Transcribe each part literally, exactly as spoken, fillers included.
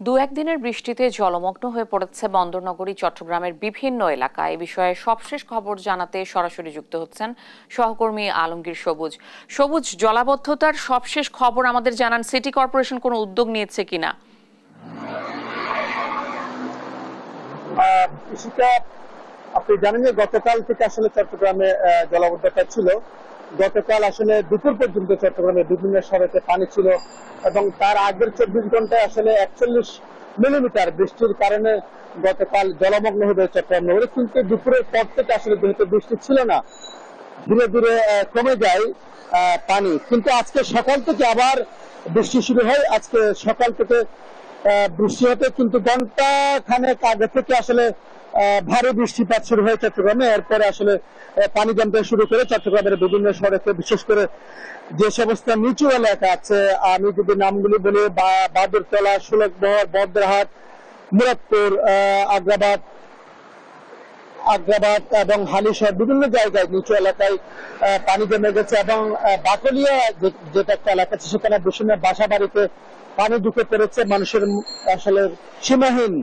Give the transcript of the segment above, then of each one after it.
দু একদিনের বৃষ্টিতে জলমগ্ন হয়ে পড়েছে বন্দরনগরী চট্টগ্রামের বিভিন্ন এলাকা। এ বিষয়ে সবশেষ খবর জানাতে সরাসরি যুক্ত হচ্ছেন সহকর্মী আলমগীর সবুজ। সবুজ, জলাবদ্ধতার সবশেষ খবর আমাদের জানান। সিটি কর্পোরেশন কোনো উদ্যোগ নিয়েছে কিনা? আপনি জানেন যে গতকাল থেকে আসলে চট্টগ্রামে জলাবদ্ধতা ছিল। গতকাল আসলে দুপুর পর্যন্ত চট্টগ্রামে বিভিন্ন সড়কে পানি ছিল এবং তার আগের চব্বিশ ঘন্টায় আসলে একচল্লিশ মিলিমিটার বৃষ্টির কারণে গতকাল জলমগ্ন হবে চট্টগ্রাম নগরী। কিন্তু দুপুরের পর থেকে আসলে যেহেতু বৃষ্টি ছিল না, ধীরে ধীরে কমে যায় পানি। কিন্তু আজকে সকাল থেকে আবার বৃষ্টি শুরু হয়। আজকে সকাল থেকে বৃষ্টি হতে কিন্তু ঘন্টা খানেক আগে থেকে আসলে ভারী বৃষ্টিপাত শুরু হয় চট্টগ্রামে। এরপরে আসলে পানি জমতে শুরু করে চট্টগ্রামের বিভিন্ন সড়কে, বিশেষ করে যে সমস্ত নিচু এলাকা আছে, আমি যদি নামগুলি বলি, বাদুরতলা, সুলকবহর, বদ্রহাট, মুরাদপুর, আগ্রাবাদ আগ্রাবাদ এবং হালিশহর বিভিন্ন জায়গায় নিচু এলাকায় পানি জমে গেছে এবং বাকলিয়া যেটা একটা এলাকা আছে সেখানে বিভিন্ন বাসা বাড়িতে পানি ঢুকে পড়েছে। মানুষের আসলে সীমাহীন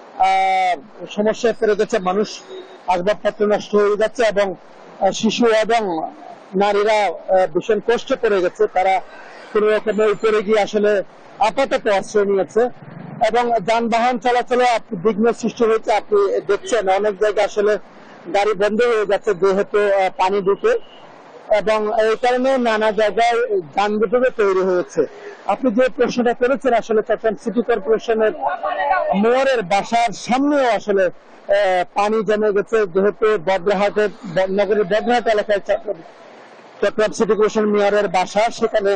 সমস্যায় পড়ে গেছে। মানুষ আসবাবপত্র নষ্ট হয়ে যাচ্ছে এবং শিশু এবং নারীরা ভীষণ কষ্টে পড়ে গেছে। তারা কোনো রকমের উপরে গিয়ে আসলে আপাতত আশ্রয় নিয়েছে এবং যানবাহন চলাচলে বিঘ্ন সৃষ্টি হয়েছে। আপনি দেখছেন অনেক জায়গায় আসলে গাড়ি বন্ধ হয়ে যাচ্ছে যেহেতু পানি ঢুকে, এবং এই কারণে নানা জায়গায় যানজটের তৈরি হয়েছে। আপনি যে প্রশ্নটা করেছেন, আসলে চট্টগ্রাম সিটি কর্পোরেশনের মেয়রের বাসার সামনেও আসলে পানি জমে গেছে, যেহেতু বদ্রহাটের নগরীর বদ্রহাট এলাকায় চট্টগ্রাম সিটি কর্পোরেশন মেয়রের বাসা, সেখানে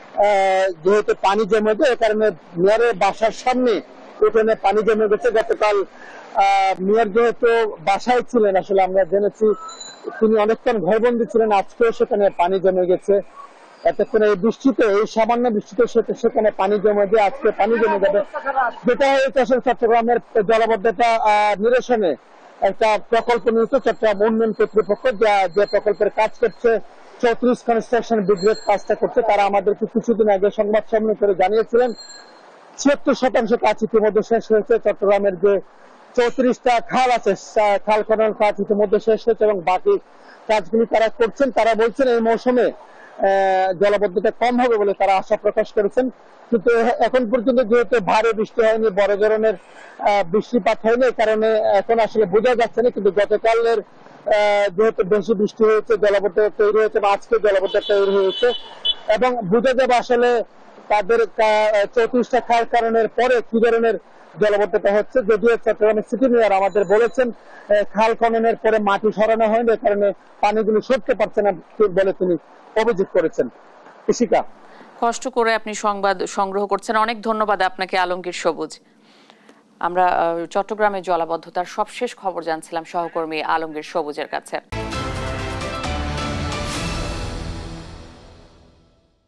যেহেতু পানি জমে যায় এ কারণে মেয়রের বাসার সামনে উঠোনে পানি জমে গেছে। গতকাল মেয়র যেহেতু বাসায় ছিলেন, আসলে আমরা জেনেছি তিনি অনেকক্ষণ ঘরবন্দি ছিলেন, আজকেও সেখানে পানি জমে গেছে। এতক্ষণ এই বৃষ্টিতে, এই সামান্য বৃষ্টিতে সেখানে পানি জমে দিয়ে আজকে পানি জমে যাবে। যেটা হয়েছে আসলে চট্টগ্রামের জলাবদ্ধতা নিরসনে একটা প্রকল্প নিয়েছে চট্টগ্রাম উন্নয়ন কর্তৃপক্ষ, যা যে প্রকল্পের কাজ করছে চৌত্রিশ কনস্ট্রাকশন ব্রিগেড কাজটা করছে। তারা আমাদেরকে কিছুদিন আগে সংবাদ সম্মেলন করে জানিয়েছিলেন ছিয়াত্তর শতাংশ কাজ ইতিমধ্যে শেষ হয়েছে। চট্টগ্রামের যে চৌত্রিশটা খাল আছে, খাল খনন কাজ ইতিমধ্যে শেষ হয়েছে এবং বাকি কাজগুলি তারা করছেন। তারা বলছেন এই মৌসুমে জলাবদ্ধতা কম হবে বলে তারা আশা প্রকাশ করেছেন। কিন্তু এখন পর্যন্ত যেহেতু ভারী বৃষ্টি হয়নি, বড় ধরনের বৃষ্টিপাত হয়নি, এই কারণে এখন আসলে বোঝা যাচ্ছে না। কিন্তু গতকালের যেহেতু বেশি বৃষ্টি হয়েছে, জলাবদ্ধতা তৈরি হয়েছে বা আজকে জলাবদ্ধতা তৈরি হয়েছে এবং বোঝা যাবে আসলে তাদের চৌত্রিশটা খাল কারণের পরে কি ধরনের জলাবদ্ধতা হচ্ছে। যদিও চট্টগ্রামের সিটি মেয়র আমাদের বলেছেন খাল খননের পরে মাটি সরানো হয়নি, এ কারণে পানিগুলো সরতে পারছে না বলে তিনি অভিযোগ করেছেন। কৃষিকা, কষ্ট করে আপনি সংবাদ সংগ্রহ করছেন, অনেক ধন্যবাদ আপনাকে আলমগীর সবুজ। আমরা চট্টগ্রামের জলাবদ্ধতার সবশেষ খবর জানছিলাম সহকর্মী আলমগীর সবুজের কাছে।